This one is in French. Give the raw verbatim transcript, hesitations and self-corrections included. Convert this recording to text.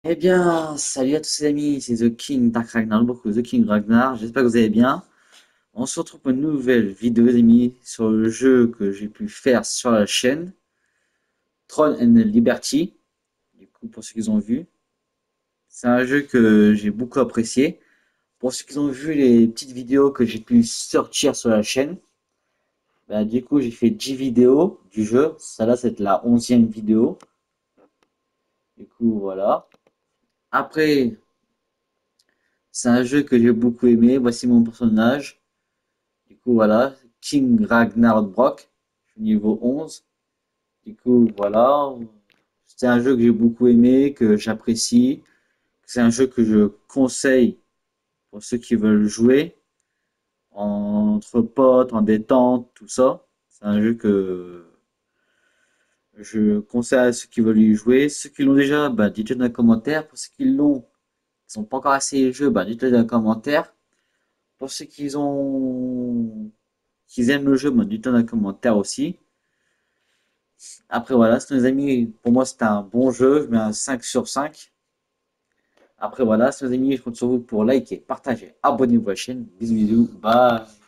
Eh bien, salut à tous les amis, c'est The King Dark Ragnar, beaucoup The King Ragnar, j'espère que vous allez bien. On se retrouve pour une nouvelle vidéo les amis sur le jeu que j'ai pu faire sur la chaîne, Throne and Liberty, du coup pour ceux qui ont vu. C'est un jeu que j'ai beaucoup apprécié. Pour ceux qui ont vu les petites vidéos que j'ai pu sortir sur la chaîne, bah, du coup j'ai fait dix vidéos du jeu, ça là c'est la onzième vidéo, du coup voilà. Après, c'est un jeu que j'ai beaucoup aimé, voici mon personnage. Du coup, voilà, King Ragnar Brock, je suis niveau onze. Du coup, voilà, c'est un jeu que j'ai beaucoup aimé, que j'apprécie. C'est un jeu que je conseille pour ceux qui veulent jouer entre potes, en détente, tout ça. C'est un jeu que je conseille à ceux qui veulent y jouer. Ceux qui l'ont déjà, bah, dites-le dans les commentaires. Pour ceux qui l'ont, qui sont pas encore essayé le jeu, bah, dites-le dans les commentaires. Pour ceux qui ont, qui aiment le jeu, bah, dites-le dans les commentaires aussi. Après, voilà, c'est nos amis. Pour moi, c'était un bon jeu. Je mets un cinq sur cinq. Après, voilà, c'est nos amis. Je compte sur vous pour liker, partager, abonnez-vous à la chaîne. Bisous, bisous. Bye.